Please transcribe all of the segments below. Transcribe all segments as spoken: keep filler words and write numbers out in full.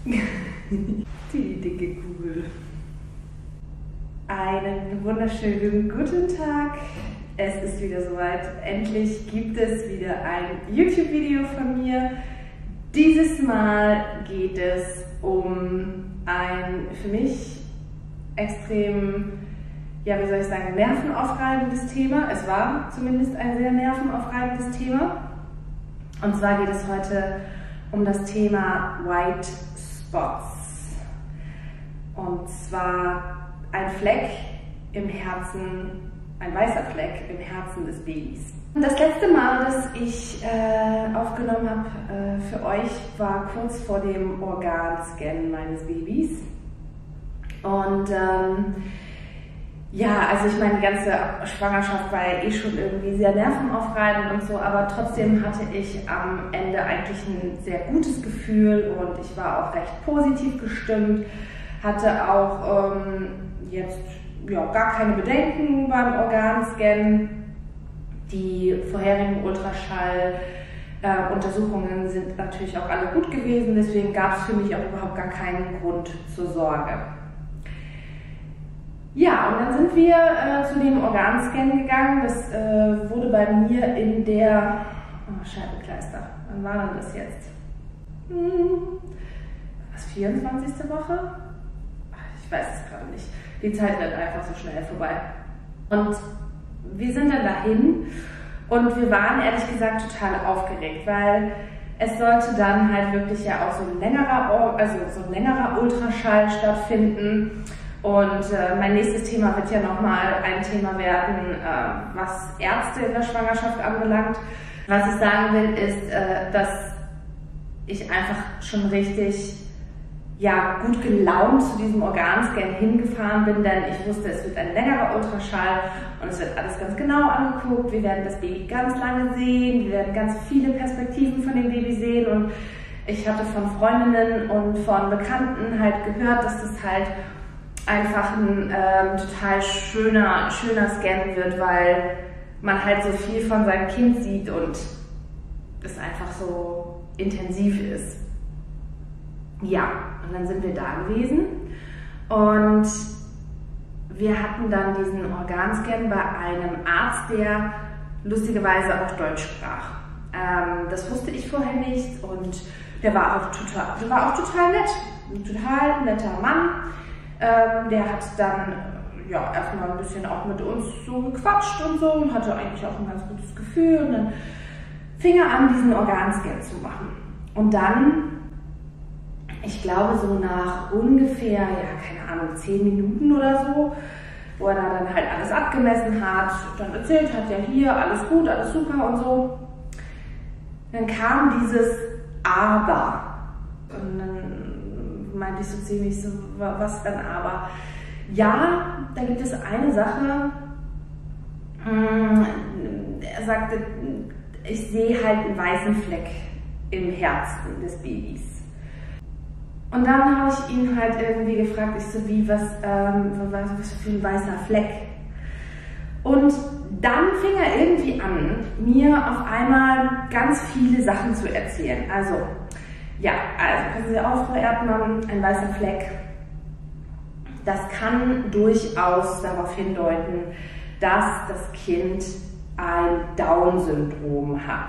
Die dicke Kugel. Einen wunderschönen guten Tag. Es ist wieder soweit. Endlich gibt es wieder ein YouTube-Video von mir. Dieses Mal geht es um ein für mich extrem, ja, wie soll ich sagen, nervenaufreibendes Thema. Es war zumindest ein sehr nervenaufreibendes Thema. Und zwar geht es heute um das Thema White Spots. Und zwar ein Fleck im Herzen, ein weißer Fleck im Herzen des Babys. Das letzte Mal, dass ich äh, aufgenommen habe äh, für euch, war kurz vor dem Organscan meines Babys. Und ähm, ja, also ich meine, die ganze Schwangerschaft war ja eh schon irgendwie sehr nervenaufreibend und so, aber trotzdem hatte ich am Ende eigentlich ein sehr gutes Gefühl und ich war auch recht positiv gestimmt, hatte auch ähm, jetzt ja, gar keine Bedenken beim Organscan. Die vorherigen Ultraschall-Untersuchungen äh, sind natürlich auch alle gut gewesen, deswegen gab es für mich auch überhaupt gar keinen Grund zur Sorge. Ja, und dann sind wir äh, zu dem Organscan gegangen. Das äh, wurde bei mir in der, oh, Scheibenkleister, wann war denn das jetzt? Hm, was, vierundzwanzigste Woche? Ich weiß es gerade nicht. Die Zeit rennt einfach so schnell vorbei. Und wir sind dann dahin und wir waren ehrlich gesagt total aufgeregt, weil es sollte dann halt wirklich ja auch so ein längerer, also so ein längerer Ultraschall stattfinden. Und äh, mein nächstes Thema wird ja nochmal ein Thema werden, äh, was Ärzte in der Schwangerschaft anbelangt. Was ich sagen will, ist, äh, dass ich einfach schon richtig ja, gut gelaunt zu diesem Organscan hingefahren bin, denn ich wusste, es wird ein längerer Ultraschall und es wird alles ganz genau angeguckt. Wir werden das Baby ganz lange sehen, wir werden ganz viele Perspektiven von dem Baby sehen und ich hatte von Freundinnen und von Bekannten halt gehört, dass das halt einfach ein ähm, total schöner, schöner Scan wird, weil man halt so viel von seinem Kind sieht und es einfach so intensiv ist. Ja, und dann sind wir da gewesen und wir hatten dann diesen Organscan bei einem Arzt, der lustigerweise auch Deutsch sprach. Ähm, das wusste ich vorher nicht und der war auch total, der war auch total nett, ein total netter Mann. Ähm, der hat dann ja, erstmal ein bisschen auch mit uns so gequatscht und so und hatte eigentlich auch ein ganz gutes Gefühl und dann fing er an, diesen Organscan zu machen. Und dann, ich glaube so nach ungefähr, ja keine Ahnung, zehn Minuten oder so, wo er da dann halt alles abgemessen hat, dann erzählt hat, ja hier, alles gut, alles super und so. Dann kam dieses Aber und dann meinte ich so ziemlich so, was denn aber? Ja, da gibt es eine Sache, er sagte, ich sehe halt einen weißen Fleck im Herzen des Babys. Und dann habe ich ihn halt irgendwie gefragt, ich so, wie, was, ähm, was, was für ein weißer Fleck? Und dann fing er irgendwie an, mir auf einmal ganz viele Sachen zu erzählen. Also, ja, also passen Sie auf, Frau Erdmann, ein weißer Fleck, das kann durchaus darauf hindeuten, dass das Kind ein Down-Syndrom hat.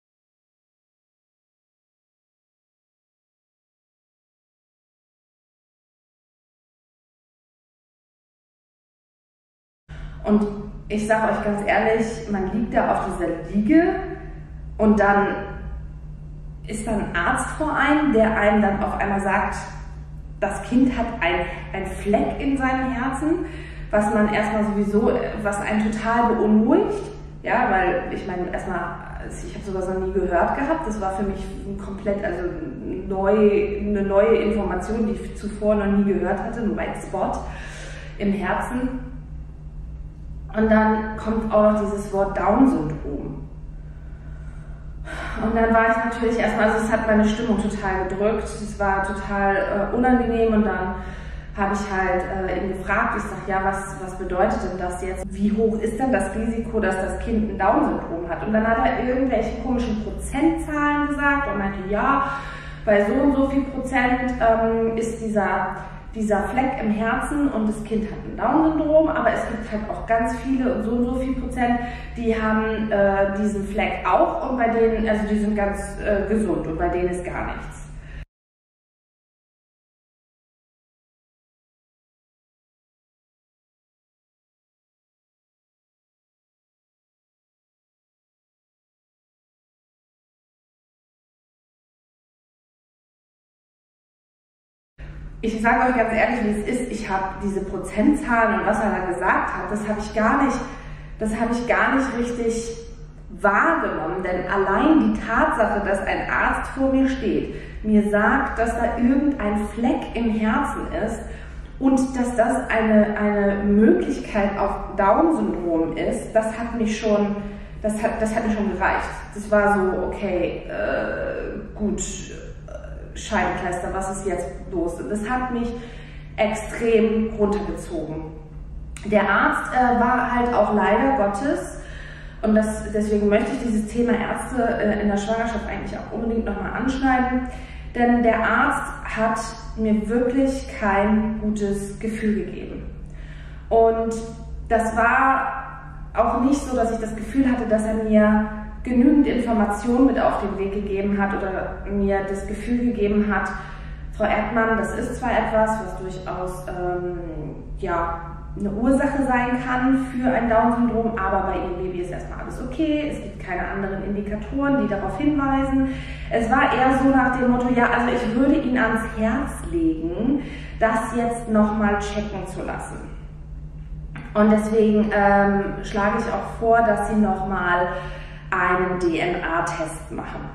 Und ich sage euch ganz ehrlich, man liegt da auf dieser Liege und dann ist dann ein Arzt vor einem, der einem dann auf einmal sagt, das Kind hat ein, ein Fleck in seinem Herzen, was man erstmal sowieso, was einen total beunruhigt, ja, weil ich meine, erstmal, ich habe sowas noch nie gehört gehabt, das war für mich komplett, also neu, eine neue Information, die ich zuvor noch nie gehört hatte, ein White Spot im Herzen. Und dann kommt auch noch dieses Wort Down-Syndrom. Und dann war ich natürlich erstmal, also es hat meine Stimmung total gedrückt, es war total äh, unangenehm und dann habe ich halt äh, ihn gefragt, ich sage, ja, was, was bedeutet denn das jetzt? Wie hoch ist denn das Risiko, dass das Kind ein Down-Syndrom hat? Und dann hat er irgendwelche komischen Prozentzahlen gesagt und meinte, ja, bei so und so viel Prozent ähm, ist dieser, dieser Fleck im Herzen und das Kind hat ein Down-Syndrom, aber es gibt halt auch ganz viele und so und so viel Prozent, die haben äh, diesen Fleck auch und bei denen, also die sind ganz äh, gesund und bei denen ist gar nichts. Ich sage euch ganz ehrlich, wie es ist, ich habe diese Prozentzahlen und was er da gesagt hat, das habe ich gar nicht, das habe ich gar nicht richtig wahrgenommen, denn allein die Tatsache, dass ein Arzt vor mir steht, mir sagt, dass da irgendein Fleck im Herzen ist und dass das eine, eine Möglichkeit auf Down-Syndrom ist, das hat mich schon, das hat, das hat mir schon gereicht. Das war so, okay, äh, gut, Scheibenkleister, was ist jetzt los? Das hat mich extrem runtergezogen. Der Arzt äh, war halt auch leider Gottes, und das, deswegen möchte ich dieses Thema Ärzte äh, in der Schwangerschaft eigentlich auch unbedingt nochmal anschneiden, denn der Arzt hat mir wirklich kein gutes Gefühl gegeben. Und das war auch nicht so, dass ich das Gefühl hatte, dass er mir genügend Informationen mit auf den Weg gegeben hat oder mir das Gefühl gegeben hat, Frau Erdmann, das ist zwar etwas, was durchaus ähm, ja, eine Ursache sein kann für ein Down-Syndrom, aber bei Ihrem Baby ist erstmal alles okay, es gibt keine anderen Indikatoren, die darauf hinweisen. Es war eher so nach dem Motto, ja, also ich würde Ihnen ans Herz legen, das jetzt nochmal checken zu lassen. Und deswegen ähm, schlage ich auch vor, dass Sie nochmal einen D N A-Test machen.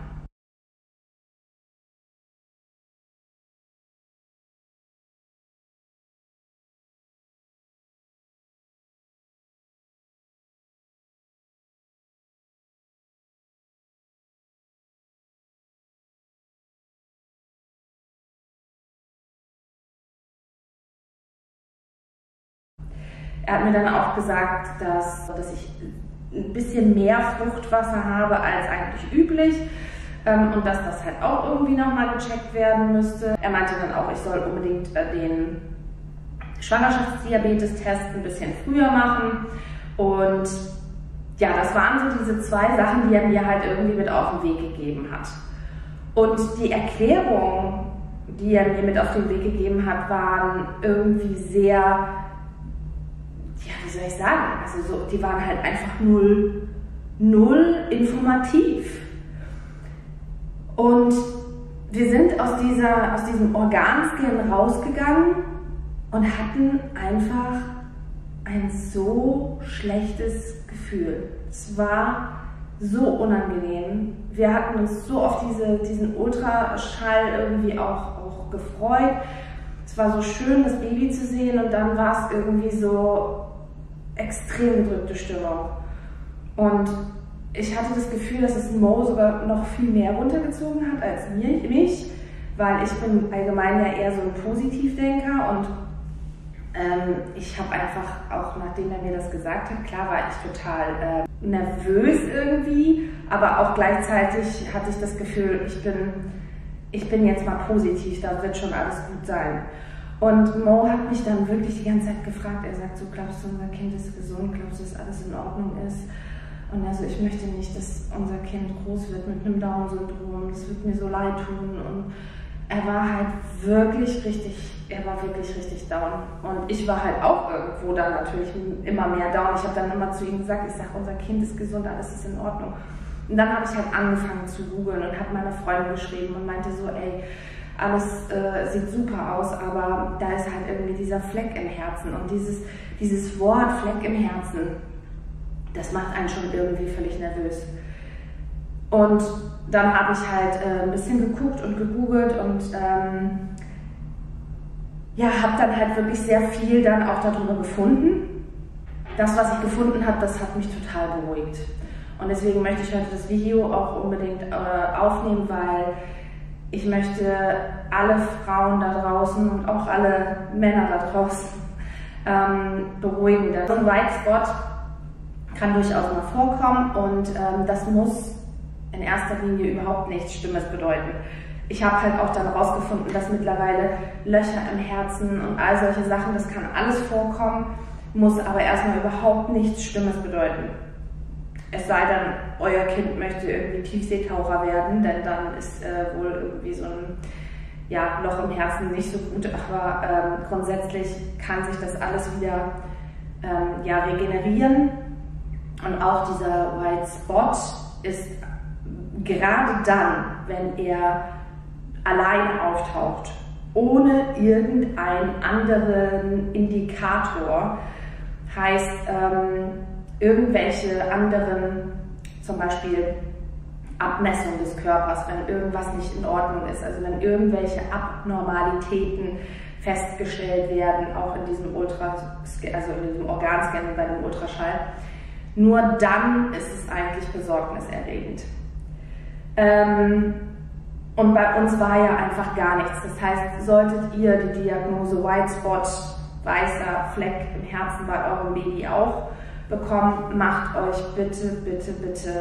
Er hat mir dann auch gesagt, dass, dass ich ein bisschen mehr Fruchtwasser habe als eigentlich üblich ähm, und dass das halt auch irgendwie nochmal gecheckt werden müsste. Er meinte dann auch, ich soll unbedingt äh, den Schwangerschaftsdiabetes-Test ein bisschen früher machen und ja, das waren so diese zwei Sachen, die er mir halt irgendwie mit auf den Weg gegeben hat. Und die Erklärungen, die er mir mit auf den Weg gegeben hat, waren irgendwie sehr, ja, wie soll ich sagen, also so, die waren halt einfach null, null informativ. Und wir sind aus, dieser, aus diesem Organscan rausgegangen und hatten einfach ein so schlechtes Gefühl. Es war so unangenehm. Wir hatten uns so auf diese, diesen Ultraschall irgendwie auch, auch gefreut. Es war so schön, das Baby zu sehen und dann war es irgendwie so extrem gedrückte Stimmung. Und ich hatte das Gefühl, dass es Mo sogar noch viel mehr runtergezogen hat als mir, mich, weil ich bin allgemein ja eher so ein Positivdenker und ähm, ich habe einfach auch, nachdem er mir das gesagt hat, klar war ich total äh, nervös irgendwie, aber auch gleichzeitig hatte ich das Gefühl, ich bin, ich bin jetzt mal positiv, da wird schon alles gut sein. Und Mo hat mich dann wirklich die ganze Zeit gefragt, er sagt so, glaubst du, unser Kind ist gesund, glaubst du, dass alles in Ordnung ist? Und also ich möchte nicht, dass unser Kind groß wird mit einem Down-Syndrom, das wird mir so leid tun. Und er war halt wirklich richtig, er war wirklich richtig down. Und ich war halt auch irgendwo dann natürlich immer mehr down. Ich habe dann immer zu ihm gesagt, ich sage, unser Kind ist gesund, alles ist in Ordnung. Und dann habe ich halt angefangen zu googeln und habe meine Freundin geschrieben und meinte so, ey, alles äh, sieht super aus, aber da ist halt irgendwie dieser Fleck im Herzen. Und dieses, dieses Wort Fleck im Herzen, das macht einen schon irgendwie völlig nervös. Und dann habe ich halt äh, ein bisschen geguckt und gegoogelt und ähm, ja, habe dann halt wirklich sehr viel dann auch darüber gefunden. Das, was ich gefunden habe, das hat mich total beruhigt. Und deswegen möchte ich heute das Video auch unbedingt äh, aufnehmen, weil ich möchte alle Frauen da draußen und auch alle Männer da draußen ähm, beruhigen. So ein White Spot kann durchaus mal vorkommen und ähm, das muss in erster Linie überhaupt nichts Schlimmes bedeuten. Ich habe halt auch dann rausgefunden, dass mittlerweile Löcher im Herzen und all solche Sachen, das kann alles vorkommen, muss aber erstmal überhaupt nichts Schlimmes bedeuten. Es sei denn, euer Kind möchte irgendwie Tiefseetaucher werden, denn dann ist äh, wohl irgendwie so ein ja, Loch im Herzen nicht so gut, aber ähm, grundsätzlich kann sich das alles wieder ähm, ja, regenerieren. Und auch dieser White Spot ist gerade dann, wenn er allein auftaucht, ohne irgendeinen anderen Indikator, heißt ähm, irgendwelche anderen, zum Beispiel Abmessung des Körpers, wenn irgendwas nicht in Ordnung ist, also wenn irgendwelche Abnormalitäten festgestellt werden, auch in diesem Ultra, also in diesem Organscan bei dem Ultraschall, nur dann ist es eigentlich besorgniserregend. Ähm, und bei uns war ja einfach gar nichts. Das heißt, solltet ihr die Diagnose White Spot, weißer Fleck im Herzen bei eurem Baby auch bekommen, macht euch bitte, bitte, bitte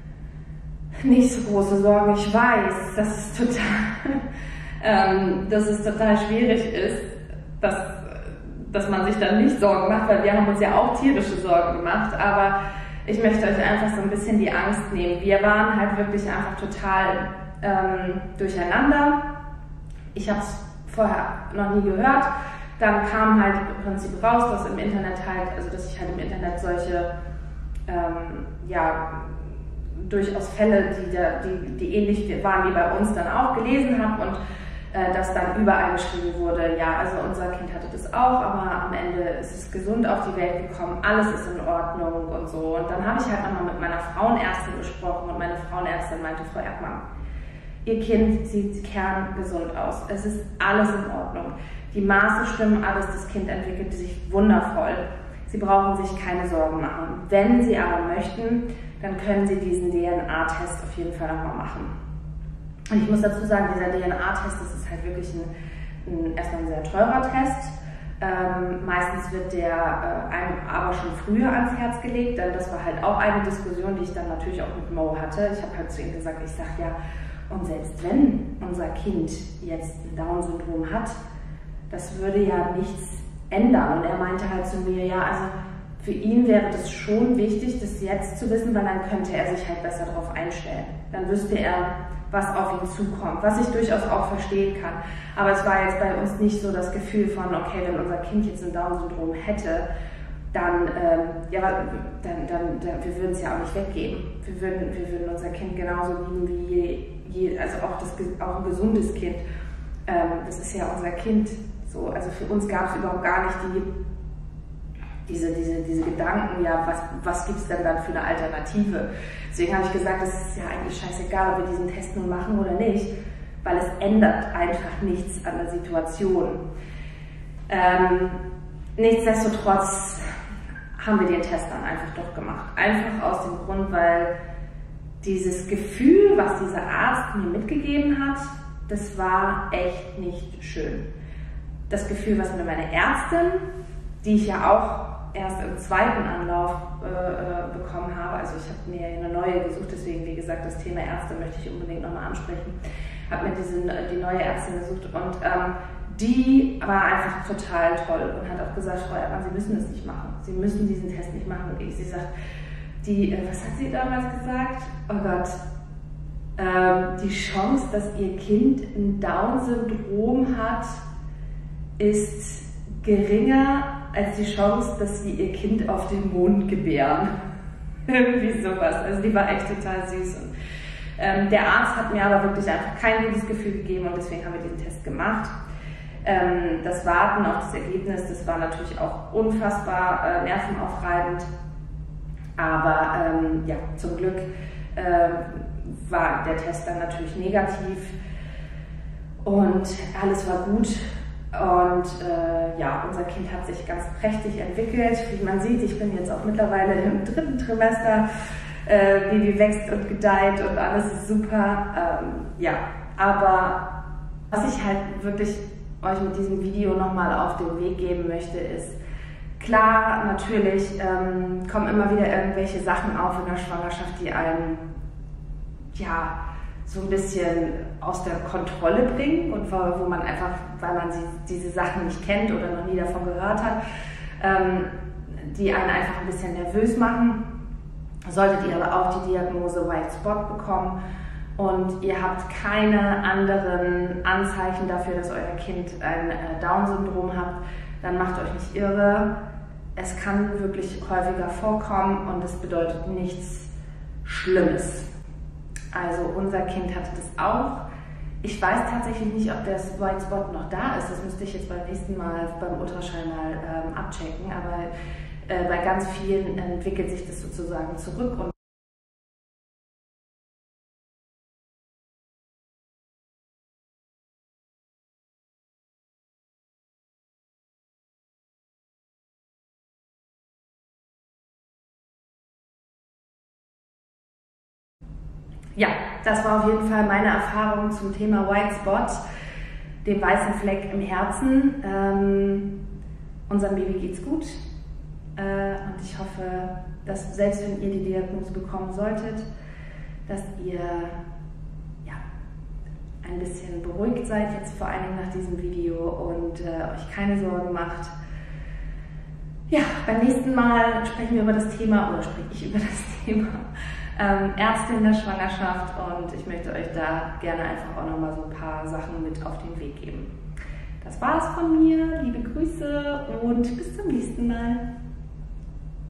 nicht so große Sorgen. Ich weiß, dass es total, ähm, dass es total schwierig ist, dass, dass man sich dann nicht Sorgen macht, weil wir haben uns ja auch tierische Sorgen gemacht, aber ich möchte euch einfach so ein bisschen die Angst nehmen. Wir waren halt wirklich einfach total ähm, durcheinander. Ich habe es vorher noch nie gehört. Dann kam halt im Prinzip raus, dass im Internet halt, also dass ich halt im Internet solche, ähm, ja, durchaus Fälle, die, da, die, die ähnlich waren wie bei uns, dann auch gelesen habe und äh, dass dann überall geschrieben wurde, ja, also unser Kind hatte das auch, aber am Ende ist es gesund auf die Welt gekommen, alles ist in Ordnung und so. Und dann habe ich halt nochmal mit meiner Frauenärztin gesprochen und meine Frauenärztin meinte, Frau Erdmann, Ihr Kind sieht kerngesund aus, es ist alles in Ordnung. Die Maße stimmen, alles, das Kind entwickelt sich wundervoll. Sie brauchen sich keine Sorgen machen. Wenn Sie aber möchten, dann können Sie diesen D N A-Test auf jeden Fall nochmal machen. Und ich muss dazu sagen, dieser D N A-Test, das ist halt wirklich ein, ein, erstmal ein sehr teurer Test. Ähm, meistens wird der äh, einem aber schon früher ans Herz gelegt, denn das war halt auch eine Diskussion, die ich dann natürlich auch mit Mo hatte. Ich habe halt zu ihm gesagt, ich sage ja, und selbst wenn unser Kind jetzt ein Down-Syndrom hat, das würde ja nichts ändern. Und er meinte halt zu mir, ja, also für ihn wäre das schon wichtig, das jetzt zu wissen, weil dann könnte er sich halt besser darauf einstellen. Dann wüsste er, was auf ihn zukommt, was ich durchaus auch verstehen kann. Aber es war jetzt bei uns nicht so das Gefühl von, okay, wenn unser Kind jetzt ein Down-Syndrom hätte, dann, ähm, ja, dann, dann, dann, wir würden es ja auch nicht weggeben. Wir würden, wir würden unser Kind genauso lieben wie je, je also auch, das, auch ein gesundes Kind. Ähm, das ist ja unser Kind. So, also für uns gab es überhaupt gar nicht die, diese, diese, diese Gedanken, ja, was, was gibt es denn dann für eine Alternative? Deswegen habe ich gesagt, es ist ja eigentlich scheißegal, ob wir diesen Test nun machen oder nicht, weil es ändert einfach nichts an der Situation. Ähm, nichtsdestotrotz haben wir den Test dann einfach doch gemacht. Einfach aus dem Grund, weil dieses Gefühl, was dieser Arzt mir mitgegeben hat, das war echt nicht schön. Das Gefühl, was mir meine Ärztin, die ich ja auch erst im zweiten Anlauf äh, bekommen habe, also ich habe mir eine neue gesucht, deswegen wie gesagt, das Thema Ärzte möchte ich unbedingt nochmal ansprechen, habe mir diese, die neue Ärztin gesucht und ähm, die war einfach total toll und hat auch gesagt, Frau Erdmann, Sie müssen das nicht machen, Sie müssen diesen Test nicht machen. Und ich, sie sagt, die, äh, was hat sie damals gesagt? Oh Gott, ähm, die Chance, dass ihr Kind ein Down-Syndrom hat, ist geringer als die Chance, dass sie ihr Kind auf dem Mond gebären. Irgendwie sowas. Also die war echt total süß. Und, ähm, der Arzt hat mir aber wirklich einfach kein gutes Gefühl gegeben und deswegen haben wir diesen Test gemacht. Ähm, das Warten auf das Ergebnis, das war natürlich auch unfassbar äh, nervenaufreibend. Aber ähm, ja, zum Glück äh, war der Test dann natürlich negativ und alles war gut. Und äh, ja, unser Kind hat sich ganz prächtig entwickelt. Wie man sieht, ich bin jetzt auch mittlerweile im dritten Trimester. Äh, Baby wächst und gedeiht und alles ist super. Ähm, ja, aber was ich halt wirklich euch mit diesem Video nochmal auf den Weg geben möchte, ist, klar, natürlich ähm, kommen immer wieder irgendwelche Sachen auf in der Schwangerschaft, die einen, ja, so ein bisschen aus der Kontrolle bringen und wo man einfach, weil man sie, diese Sachen nicht kennt oder noch nie davon gehört hat, ähm, die einen einfach ein bisschen nervös machen. Solltet ihr aber auch die Diagnose White Spot bekommen und ihr habt keine anderen Anzeichen dafür, dass euer Kind ein äh, Down-Syndrom hat, dann macht euch nicht irre. Es kann wirklich häufiger vorkommen und es bedeutet nichts Schlimmes. Also unser Kind hatte das auch. Ich weiß tatsächlich nicht, ob der White Spot noch da ist. Das müsste ich jetzt beim nächsten Mal beim Ultraschall mal ähm, abchecken. Aber äh, bei ganz vielen entwickelt sich das sozusagen zurück. Und ja, das war auf jeden Fall meine Erfahrung zum Thema White Spot, dem weißen Fleck im Herzen. Ähm, unserem Baby geht's gut äh, und ich hoffe, dass selbst wenn ihr die Diagnose bekommen solltet, dass ihr ja, ein bisschen beruhigt seid, jetzt vor allen Dingen nach diesem Video und äh, euch keine Sorgen macht. Ja, beim nächsten Mal sprechen wir über das Thema, oder spreche ich über das Thema ähm, Ärzte in der Schwangerschaft und ich möchte euch da gerne einfach auch nochmal so ein paar Sachen mit auf den Weg geben. Das war's von mir, liebe Grüße und bis zum nächsten Mal.